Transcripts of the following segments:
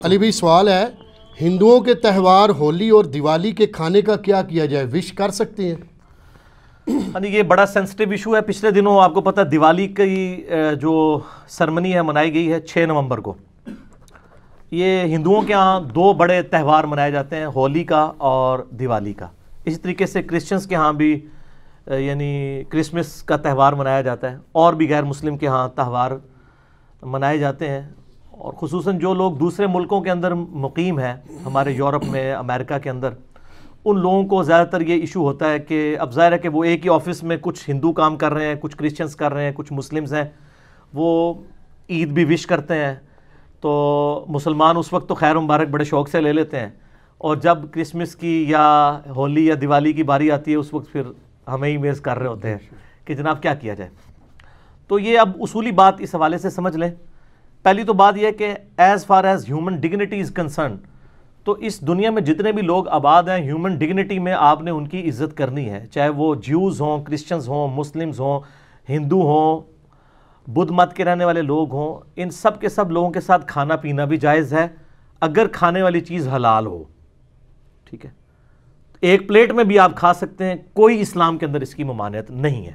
علی بھائی سوال ہے، ہندوؤں کے تہوار ہولی اور دیوالی کے کھانے کا کیا کیا جائے؟ وش کر سکتے ہیں؟ یہ بڑا سینسٹیو ایشو ہے۔ پچھلے دنوں آپ کو پتہ دیوالی کی جو سرمنی ہے منائی گئی ہے 6 نومبر کو۔ یہ ہندوؤں کے ہاں 2 بڑے تہوار منائے جاتے ہیں، ہولی کا اور دیوالی کا۔ اسی طریقے سے کرسچنز کے ہاں بھی یعنی کرسمس کا تہوار منایا جاتا ہے، اور بھی غیر مسلم کے ہاں تہوار منائے جاتے ہیں۔ اور خصوصاً جو لوگ دوسرے ملکوں کے اندر مقیم ہیں، ہمارے یورپ میں، امریکہ کے اندر، ان لوگوں کو زیادہ تر یہ ایشو ہوتا ہے کہ اب ظاہر ہے کہ وہ ایک ہی آفس میں کچھ ہندو کام کر رہے ہیں، کچھ کرسچنز کر رہے ہیں، کچھ مسلمز ہیں، وہ عید بھی وش کرتے ہیں، تو مسلمان اس وقت تو خیر مبارک بڑے شوق سے لے لیتے ہیں، اور جب کرسمس کی یا ہولی یا دیوالی کی باری آتی ہے اس وقت پھر ہمیں ہی میز کر رہے ہوتے ہیں کہ جناب کیا کیا جائے۔ تو یہ اب اصولی بات اس حوالے سے سمجھ لیں۔ پہلی تو بات یہ ہے کہ as far as human dignity is concerned, تو اس دنیا میں جتنے بھی لوگ آباد ہیں، ہیومن ڈگنیٹی میں آپ نے ان کی عزت کرنی ہے، چاہے وہ جیوز ہوں، کرسچنز ہوں، مسلمز ہوں، ہندو ہوں، بدھ مت کے رہنے والے لوگ ہوں، ان سب کے سب لوگوں کے ساتھ کھانا پینا بھی جائز ہے اگر کھانے والی چیز حلال ہو، ٹھیک ہے؟ ایک پلیٹ میں بھی آپ کھا سکتے ہیں، کوئی اسلام کے اندر اس کی ممانعت نہیں ہے۔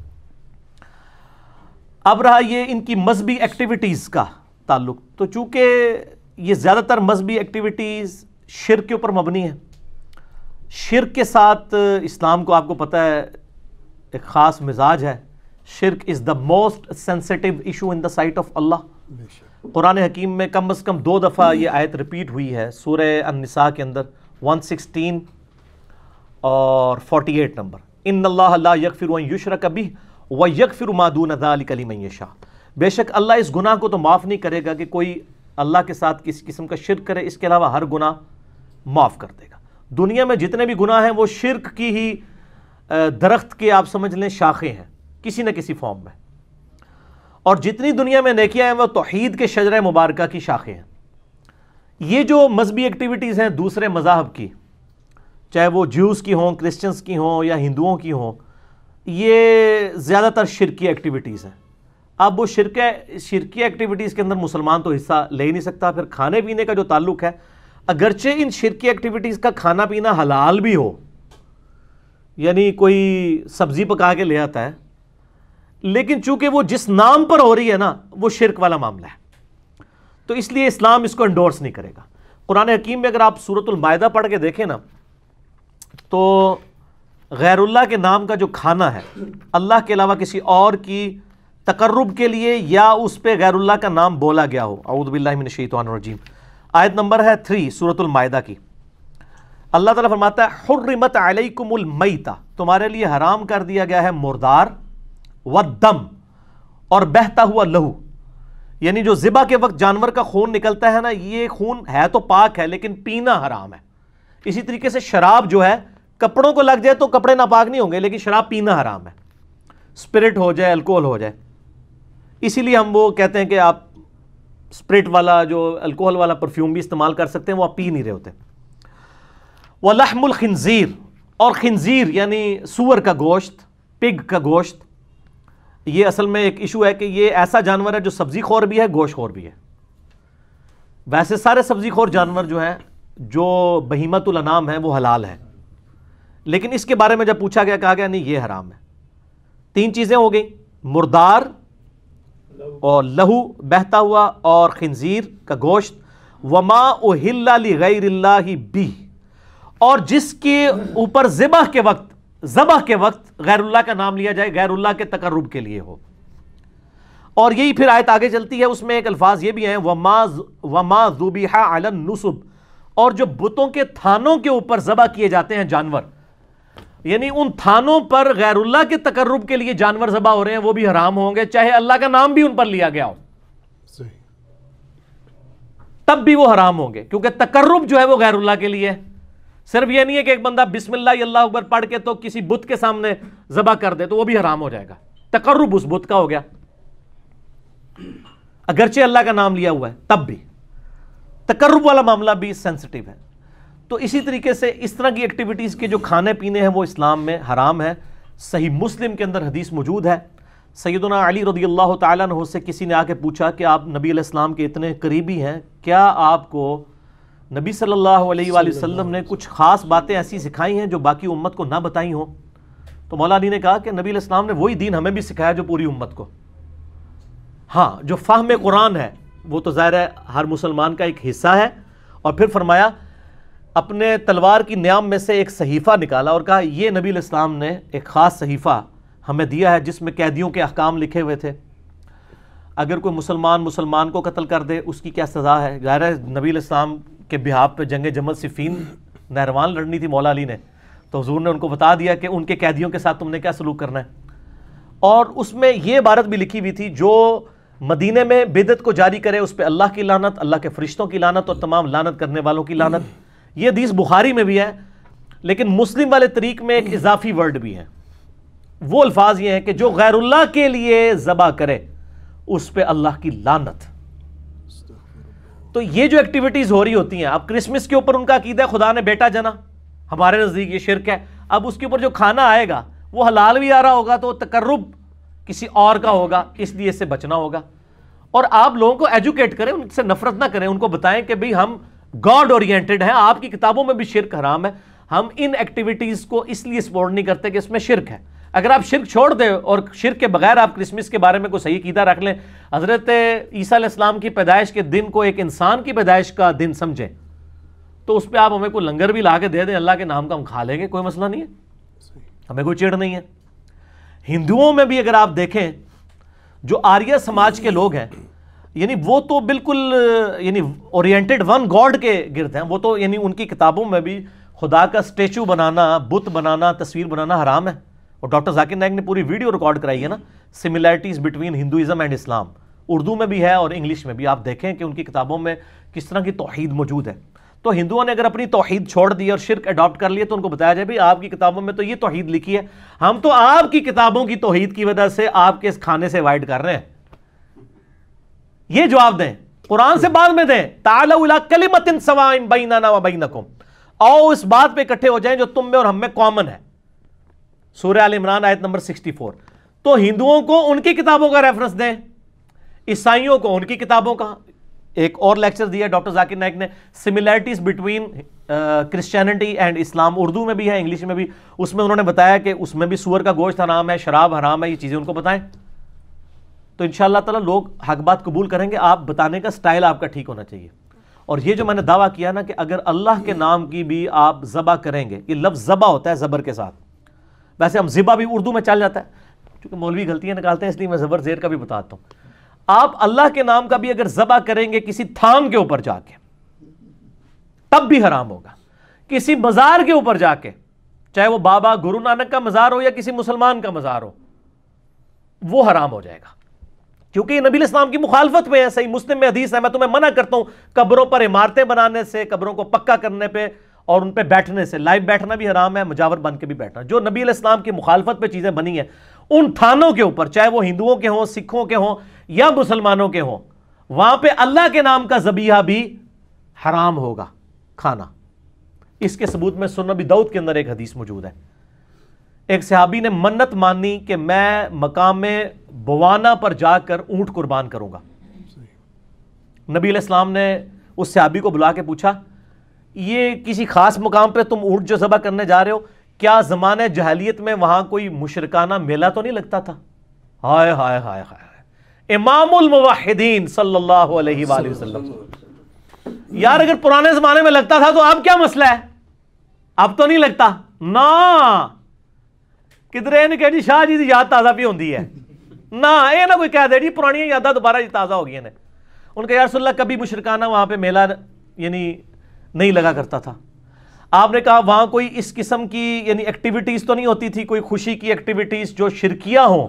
اب رہا یہ ان کی مذہبی ایکٹیویٹیز کا تعلق، تو چونکہ یہ زیادہ تر مذہبی ایکٹیویٹیز شرک کے اوپر مبنی ہیں، شرک کے ساتھ اسلام کو آپ کو پتہ ہے ایک خاص مزاج ہے۔ شرک is the most sensitive issue in the sight of Allah. Quran حکیم میں کم از کم 2 دفعہ یہ آیت ریپیٹ ہوئی ہے، سورہ النساء کے اندر 116 اور 48 نمبر، ان اللہ لا یغفر ان یشرک بہ ویغفر ما دون ذلک لمن یشاء۔ بے شک اللہ اس گناہ کو تو معاف نہیں کرے گا کہ کوئی اللہ کے ساتھ کسی قسم کا شرک کرے، اس کے علاوہ ہر گناہ معاف کر دے گا۔ دنیا میں جتنے بھی گناہ ہیں وہ شرک کی ہی درخت کے آپ سمجھ لیں شاخیں ہیں کسی نہ کسی فارم میں، اور جتنی دنیا میں نیکیاں ہیں وہ توحید کے شجرہ مبارکہ کی شاخیں ہیں۔ یہ جو مذہبی ایکٹیویٹیز ہیں دوسرے مذاہب کی، چاہے وہ جیوز کی ہوں، کرسچنز کی ہوں یا ہندوؤں کی ہوں، یہ زیادہ تر شرکی ایکٹیویٹیز ہیں۔ اب وہ شرکی ایکٹیویٹیز کے اندر مسلمان تو حصہ لے ہی نہیں سکتا۔ پھر کھانے پینے کا جو تعلق ہے، اگرچہ ان شرکی ایکٹیویٹیز کا کھانا پینا حلال بھی ہو، یعنی کوئی سبزی پکا کے لے آتا ہے، لیکن چونکہ وہ جس نام پر ہو رہی ہے نا وہ شرک والا معاملہ ہے، تو اس لیے اسلام اس کو انڈورس نہیں کرے گا۔ قرآن حکیم میں اگر آپ سورۃ المائدہ پڑھ کے دیکھیں نا، تو غیر اللہ کے نام کا جو کھانا ہے، اللہ کے علاوہ کسی اور کی تقرب کے لیے یا اس پہ غیر اللہ کا نام بولا گیا ہو، اعوذ باللہ من الشیطان الرجیم، آیت نمبر ہے 3 سورۃ المائدہ کی، اللہ تعالیٰ فرماتا ہے حرمت علیکم المیتہ، تمہارے لیے حرام کر دیا گیا ہے مردار، والدم، اور بہتا ہوا لہو، یعنی جو ذبح کے وقت جانور کا خون نکلتا ہے نا، یہ خون ہے تو پاک ہے لیکن پینا حرام ہے۔ اسی طریقے سے شراب جو ہے کپڑوں کو لگ جائے تو کپڑے ناپاک نہیں ہوں گے، لیکن شراب پینا حرام ہے، اسپرٹ ہو جائے، الکوہل ہو جائے۔ اسی لیے ہم وہ کہتے ہیں کہ آپ اسپرٹ والا جو الکوہل والا پرفیوم بھی استعمال کر سکتے ہیں، وہ آپ پی نہیں رہے ہوتے۔ وَلَحْمُ الْخِنزِيرِ، اور خنزیر یعنی سور کا گوشت، پگ کا گوشت، یہ اصل میں ایک ایشو ہے کہ یہ ایسا جانور ہے جو سبزی خور بھی ہے، گوشت خور بھی ہے۔ ویسے سارے سبزی خور جانور جو ہیں، جو بہیمۃ الانعام ہیں، وہ حلال ہیں، لیکن اس کے بارے میں جب پوچھا گیا کہا گیا نہیں یہ حرام ہے۔ 3 چیزیں ہو گئیں، مردار اور لہو بہتا ہوا اور خنزیر کا گوشت، وما اہل لغیر اللہ بہ، اور جس کے اوپر ذبح کے وقت غیر اللہ کا نام لیا جائے، غیر اللہ کے تقرب کے لیے ہو۔ اور یہی پھر آیت آگے چلتی ہے، اس میں ایک الفاظ یہ بھی ہیں وما ذبح علی النصب، اور جو بتوں کے تھانوں کے اوپر ذبح کیے جاتے ہیں جانور، یعنی ان تھانوں پر غیر اللہ کے تقرب کے لیے جانور ذبح ہو رہے ہیں، وہ بھی حرام ہوں گے، چاہے اللہ کا نام بھی ان پر لیا گیا ہو، تب بھی وہ حرام ہوں گے، کیونکہ تقرب جو ہے وہ غیر اللہ کے لیے ہے۔ صرف یہ نہیں ہے کہ ایک بندہ بسم اللہ اللہ اکبر پڑھ کے تو کسی بت کے سامنے ذبح کر دے تو وہ بھی حرام ہو جائے گا، تقرب اس بت کا ہو گیا، اگرچہ اللہ کا نام لیا ہوا ہے تب بھی تقرب والا معاملہ بھی سینسٹیو ہے۔ تو اسی طریقے سے اس طرح کی ایکٹیویٹیز کے جو کھانے پینے ہیں وہ اسلام میں حرام ہے۔ صحیح مسلم کے اندر حدیث موجود ہے، سیدنا علی رضی اللہ تعالیٰ عنہ سے کسی نے آ کے پوچھا کہ آپ نبی علیہ السلام کے اتنے قریبی ہیں، کیا آپ کو نبی صلی اللہ علیہ وآلہ وسلم نے کچھ خاص باتیں ایسی سکھائی ہیں جو باقی امت کو نہ بتائی ہوں؟ تو مولا علی نے کہا کہ نبی علیہ السلام نے وہی دین ہمیں بھی سکھایا جو پوری امت کو. ہاں، جو فہم قرآن ہے وہ تو ظاہر ہے ہر مسلمان کا ایک حصہ ہے. اور پھر فرمایا اپنے تلوار کی نیام میں سے ایک صحیفہ نکالا اور کہا یہ نبی علیہ السلام نے ایک خاص صحیفہ ہمیں دیا ہے جس میں قیدیوں کے احکام لکھے ہوئے تھے. اگر کوئی مسلمان کو قتل کر دے اس کی کیا سزا ہے. ظاہر ہے نبی علیہ السلام کے بہاف پہ جنگ جمل صفین نہروان لڑنی تھی مولا علی نے، تو حضور نے ان کو بتا دیا کہ ان کے قیدیوں کے ساتھ تم نے کیا سلوک کرنا ہے. اور اس میں یہ عبارت بھی لکھی ہوئی تھی جو مدینے میں بدعت کو جاری کرے اس پہ اللہ کی لعنت، اللہ کے فرشتوں کی لعنت اور تمام لعنت کرنے والوں کی لعنت. یہ حدیث بخاری میں بھی ہے، لیکن مسلم والے طریق میں ایک اضافی ورڈ بھی ہے. وہ الفاظ یہ ہیں کہ جو غیر اللہ کے لیے ذبح کرے اس پہ اللہ کی لعنت. تو یہ جو ایکٹیویٹیز ہو رہی ہوتی ہیں، اب کرسمس کے اوپر ان کا عقیدہ ہے خدا نے بیٹا جنا، ہمارے نزدیک یہ شرک ہے. اب اس کے اوپر جو کھانا آئے گا وہ حلال بھی آ رہا ہوگا تو تقرب کسی اور کا ہوگا، اس لیے اس سے بچنا ہوگا. اور آپ لوگوں کو ایجوکیٹ کریں، ان سے نفرت نہ کریں، ان کو بتائیں کہ بھئی ہم گاڈ اورینٹڈ ہیں، آپ کی کتابوں میں بھی شرک حرام ہے. ہم ان ایکٹیویٹیز کو اس لیے سپورٹ نہیں کرتے کہ اس میں شرک ہے. اگر آپ شرک چھوڑ دیں اور شرک کے بغیر آپ کرسمس کے بارے میں کوئی صحیح عقیدہ رکھ لیں، حضرت عیسیٰ علیہ السلام کی پیدائش کے دن کو ایک انسان کی پیدائش کا دن سمجھیں، تو اس پہ آپ ہمیں کوئی لنگر بھی لا کے دے دیں اللہ کے نام کا، ہم کھا لیں گے، کوئی مسئلہ نہیں ہے، ہمیں کوئی چڑ نہیں ہے. ہندوؤں میں بھی اگر آپ دیکھیں جو آریہ سماج کے لوگ ہیں، یعنی وہ تو بالکل یعنی اورینٹڈ ون گاڈ کے گرد ہیں. وہ تو یعنی ان کی کتابوں میں بھی خدا کا اسٹیچو بنانا، بت بنانا، تصویر بنانا حرام ہے. اور ڈاکٹر ذاکر نائک نے پوری ویڈیو ریکارڈ کرائی ہے نا، similarities between Hinduism and Islam, Urdu میں بھی ہے اور انگلش میں بھی. آپ دیکھیں کہ ان کی کتابوں میں کس طرح کی توحید موجود ہے. تو ہندوؤں نے اگر اپنی توحید چھوڑ دی اور شرک اڈاپٹ کر لیا تو ان کو بتایا جائے بھئی آپ کی کتابوں میں تو یہ توحید لکھی ہے، ہم تو آپ کی کتابوں کی توحید کی وجہ سے آپ کے اس کھانے سے وائڈ کر رہے ہیں. یہ جواب دیں، قرآن سے بعد میں دیں. تعالوا الی کلمۃ سواء بیننا و بینکم، آؤ اس بات پہ اکٹھے ہو جائیں جو تم میں اور ہم میں کامن ہے. سورہ آل عمران آیت نمبر 64. تو ہندوؤں کو ان کی کتابوں کا ریفرنس دیں، عیسائیوں کو ان کی کتابوں کا. ایک اور لیکچر دیا ڈاکٹر ذاکر نائک نے، similarities between Christianity and Islam, Urdu میں بھی ہے انگلش میں بھی. اس میں انہوں نے بتایا کہ اس میں بھی سور کا گوشت حرام ہے، شراب حرام ہے، یہ چیزیں ان کو بتائیں. تو انشاءاللہ تعالی لوگ حق بات قبول کریں گے. آپ بتانے کا سٹائل آپ کا ٹھیک ہونا چاہیے. اور یہ جو میں نے دعویٰ کیا نا کہ اگر اللہ کے نام کی بھی آپ ذبح کریں گے، یہ لفظ ذبح ہوتا ہے زبر کے ساتھ، ویسے ہم ذبح بھی اردو میں چل جاتا ہے، کیونکہ مولوی غلطیاں نکالتے ہیں اس لیے میں زبر زیر کا بھی بتاتا ہوں. آپ اللہ کے نام کا بھی اگر ذبح کریں گے کسی تھام کے اوپر جا کے تب بھی حرام ہوگا. کسی مزار کے اوپر جا کے، چاہے وہ بابا گرو نانک کا مزار ہو یا کسی مسلمان کا مزار ہو، وہ حرام ہو جائے گا، کیونکہ یہ نبی علیہ السلام کی مخالفت میں ہے. صحیح مسلم میں حدیث ہے، میں تمہیں منع کرتا ہوں قبروں پر عمارتیں بنانے سے، قبروں کو پکا کرنے پہ اور ان پہ بیٹھنے سے. لائیو بیٹھنا بھی حرام ہے، مجاور بن کے بھی بیٹھنا. جو نبی علیہ السلام کی مخالفت پہ چیزیں بنی ہیں ان تھانوں کے اوپر، چاہے وہ ہندوؤں کے ہوں، سکھوں کے ہوں یا مسلمانوں کے ہوں، وہاں پہ اللہ کے نام کا ذبیحہ بھی حرام ہوگا کھانا. اس کے ثبوت میں سنن ابی داؤد کے اندر ایک حدیث موجود ہے. ایک صحابی نے منت مانی کہ میں مقام بوانا پر جا کر اونٹ قربان کروں گا. نبی علیہ السلام نے اس صحابی کو بلا کے پوچھا یہ کسی خاص مقام پہ تم اونٹ جو ذبح کرنے جا رہے ہو، کیا زمانے جاہلیت میں وہاں کوئی مشرکانہ میلہ تو نہیں لگتا تھا؟ ہائے ہائے ہائے ہائے، امام الموحدین صلی اللہ علیہ وآلہ وسلم. یار اگر پرانے زمانے میں لگتا تھا تو اب کیا مسئلہ ہے؟ اب تو نہیں لگتا نا. کدھر نے کہا جی شاہ جی دی یاد تازہ بھی ہوندی ہے نا، یہ نہ کوئی کہہ دے جی پرانی یاداں دوبارہ جی تازہ ہو گئی ہیں. ان کا یا رسول اللہ کبھی مشرکانہ وہاں پہ میلہ یعنی نہیں لگا کرتا تھا. آپ نے کہا وہاں کوئی اس قسم کی یعنی ایکٹیویٹیز تو نہیں ہوتی تھی، کوئی خوشی کی ایکٹیویٹیز جو شرکیہ ہوں؟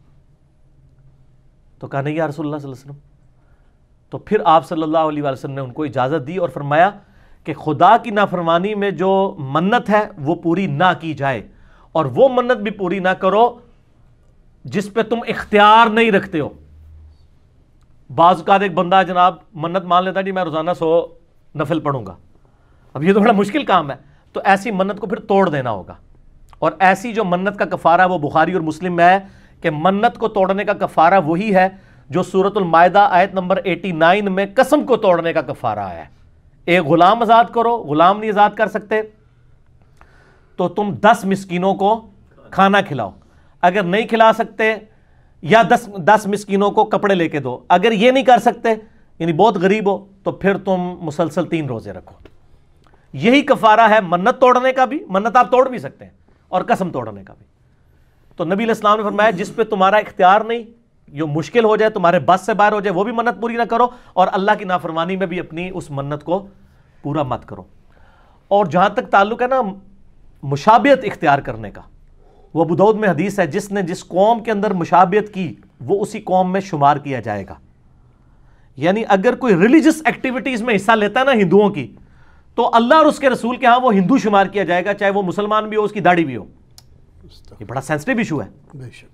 تو کہا نہیں یا رسول اللہ صلی اللہ علیہ وسلم. تو پھر آپ صلی اللہ علیہ وسلم نے ان کو اجازت دی اور فرمایا کہ خدا کی نافرمانی میں جو منت ہے وہ پوری نہ کی جائے، اور وہ منت بھی پوری نہ کرو جس پہ تم اختیار نہیں رکھتے ہو. بعض اوقات ایک بندہ جناب منت مان لیتا ہے جی میں روزانہ 100 نفل پڑھوں گا. اب یہ تو بڑا مشکل کام ہے، تو ایسی منت کو پھر توڑ دینا ہوگا. اور ایسی جو منت کا کفارہ ہے وہ بخاری اور مسلم میں ہے، کہ منت کو توڑنے کا کفارہ وہی ہے جو سورۃ المائدہ آیت نمبر 89 میں قسم کو توڑنے کا کفارہ آیا ہے. ایک غلام آزاد کرو، غلام نہیں آزاد کر سکتے تو تم 10 مسکینوں کو کھانا کھلاؤ، اگر نہیں کھلا سکتے یا 10 مسکینوں کو کپڑے لے کے دو، اگر یہ نہیں کر سکتے یعنی بہت غریب ہو تو پھر تم مسلسل 3 روزے رکھو. یہی کفارہ ہے منت توڑنے کا بھی، منت آپ توڑ بھی سکتے ہیں، اور قسم توڑنے کا بھی. تو نبی علیہ السلام نے فرمایا جس پہ تمہارا اختیار نہیں، جو مشکل ہو جائے، تمہارے بس سے باہر ہو جائے، وہ بھی منت پوری نہ کرو، اور اللہ کی نافرمانی میں بھی اپنی اس منت کو پورا مت کرو. اور جہاں تک تعلق ہے نا مشابہت اختیار کرنے کا، وہ ابو داؤد میں حدیث ہے جس نے جس قوم کے اندر مشابہت کی وہ اسی قوم میں شمار کیا جائے گا. یعنی اگر کوئی ریلیجس ایکٹیویٹیز میں حصہ لیتا ہے نا ہندوؤں کی، تو اللہ اور اس کے رسول کے ہاں وہ ہندو شمار کیا جائے گا، چاہے وہ مسلمان بھی ہو، اس کی داڑھی بھی ہو. یہ بڑا سینسٹیو ایشو ہے. بے شک.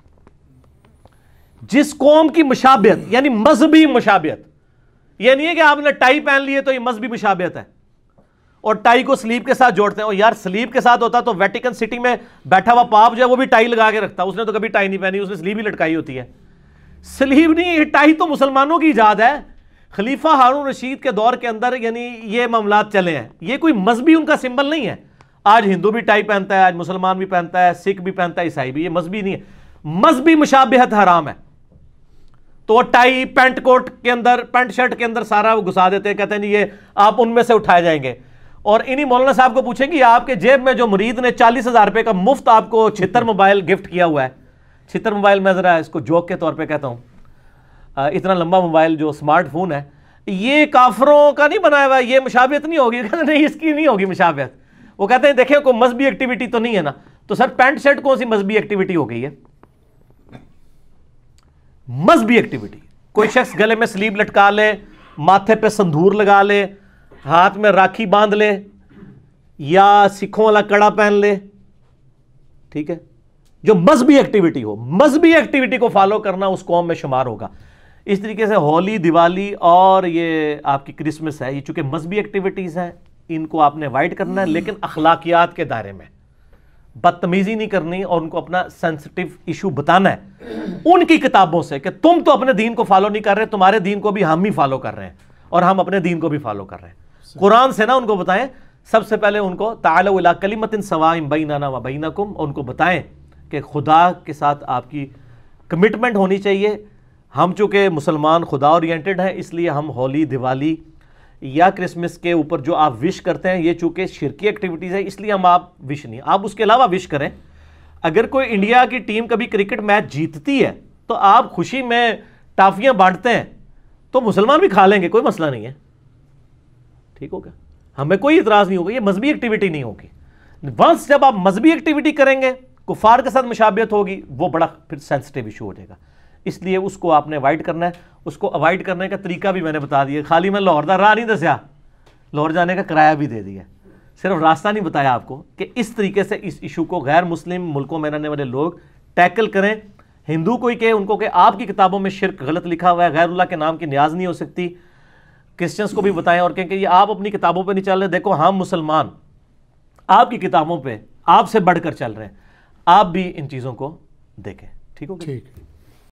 جس قوم کی مشابہت یعنی مذہبی مشابہت، یہ نہیں ہے کہ آپ نے ٹائی پہن لی ہے تو یہ مذہبی مشابہت ہے، اور ٹائی کو سلیب کے ساتھ جوڑتے ہیں. اور یار سلیب کے ساتھ ہوتا تو ویٹیکن سٹی میں بیٹھا ہوا پاپ جو ہے وہ بھی ٹائی لگا کے رکھتا، اس نے تو کبھی ٹائی نہیں پہنی، اس نے سلیب ہی لٹکائی ہوتی ہے. سلیب نہیں، یہ ٹائی تو مسلمانوں کی ایجاد ہے. خلیفہ ہارون رشید کے دور کے اندر یعنی یہ معاملات چلے ہیں، یہ کوئی مذہبی ان کا سمبل نہیں ہے. آج ہندو بھی ٹائی پہنتا ہے، آج مسلمان بھی پہنتا ہے، سکھ بھی پہنتا ہے، عیسائی بھی. یہ مذہبی نہیں ہے، مذہبی مشابہت حرام ہے. تو ٹائی پینٹ کوٹ کے اندر، پینٹ شرٹ کے اندر سارا وہ گھسا دیتے ہیں، کہتے ہیں یہ آپ ان میں سے اٹھائے جائیں گے. اور انہی مولانا صاحب کو پوچھیں کہ آپ کے جیب میں جو مرید نے 40,000 روپے کا مفت آپ کو 76 موبائل گفٹ کیا ہوا ہے، 76 موبائل میں ذرا اس کو جوک کے طور پہ کہتا ہوں، اتنا لمبا موبائل جو سمارٹ فون ہے، یہ کافروں کا نہیں بنایا ہوا، یہ مشابہت نہیں ہوگی. کہتے نہیں اس کی نہیں ہوگی مشابہت. وہ کہتے ہیں دیکھیں کوئی مذہبی ایکٹیویٹی تو نہیں ہے نا. تو سر پینٹ شرٹ کون سی مذہبی ایکٹیویٹی ہو گئی ہے؟ مذہبی ایکٹیویٹی کوئی شخص گلے میں سلیب لٹکا لے، ماتھے پہ سندور لگا لے، ہاتھ میں راکھی باندھ لے، یا سکھوں والا کڑا پہن لے، ٹھیک ہے، جو مذہبی ایکٹیویٹی ہو، مذہبی ایکٹیویٹی کو فالو کرنا اس قوم میں شمار ہوگا. اس طریقے سے ہولی، دیوالی اور یہ آپ کی کرسمس ہے، یہ چونکہ مذہبی ایکٹیویٹیز ہیں، ان کو آپ نے اوائڈ کرنا ہے، لیکن اخلاقیات کے دائرے میں. بدتمیزی نہیں کرنی اور ان کو اپنا سینسٹیو ایشو بتانا ہے ان کی کتابوں سے کہ تم تو اپنے دین کو فالو نہیں کر رہے، تمہارے دین کو بھی ہم ہی فالو کر رہے ہیں اور ہم اپنے دین کو بھی فالو کر رہے ہیں. قرآن سے نا ان کو بتائیں. سب سے پہلے ان کو تعالوا الی کلمۃ سواء بیننا و بینکم، ان کو بتائیں کہ خدا کے ساتھ آپ کی کمٹمنٹ ہونی چاہیے. ہم چونکہ مسلمان خدا اورینٹڈ ہیں، اس لیے ہم ہولی، دیوالی یا کرسمس کے اوپر جو آپ وش کرتے ہیں، یہ چونکہ شرکی ایکٹیویٹیز ہے، اس لیے ہم آپ وش نہیں، آپ اس کے علاوہ وش کریں. اگر کوئی انڈیا کی ٹیم کبھی کرکٹ میچ جیتتی ہے تو آپ خوشی میں ٹافیاں بانٹتے ہیں تو مسلمان بھی کھا لیں گے، کوئی مسئلہ نہیں ہے. ٹھیک ہوگا، ہمیں کوئی اعتراض نہیں ہوگا، یہ مذہبی ایکٹیویٹی نہیں ہوگی. ونس جب آپ مذہبی ایکٹیویٹی کریں گے، کفار کے ساتھ مشابہت ہوگی، وہ بڑا پھر سینسٹیو ایشو ہو جائے گا. اس لیے اس کو آپ نے اوائڈ کرنا ہے. اس کو اوائڈ کرنے کا طریقہ بھی میں نے بتا دیا. خالی میں لاہور دا راہ نہیں دسیا، لاہور جانے کا کرایہ بھی دے دیا، صرف راستہ نہیں بتایا آپ کو کہ اس طریقے سے اس ایشو کو غیر مسلم ملکوں میں رہنے والے لوگ ٹیکل کریں. ہندو کوئی کہ ان کو کہ آپ کی کتابوں میں شرک غلط لکھا ہوا ہے، غیر اللہ کے نام کی نیاز نہیں ہو سکتی. کرسچنس کو بھی بتائیں اور کہیں کہ یہ آپ اپنی کتابوں پہ نہیں چل رہے، دیکھو ہم مسلمان آپ کی کتابوں پہ آپ سے بڑھ کر چل رہے ہیں. آپ بھی ان چیزوں کو دیکھیں. ٹھیک ہوگا؟ ٹھیک.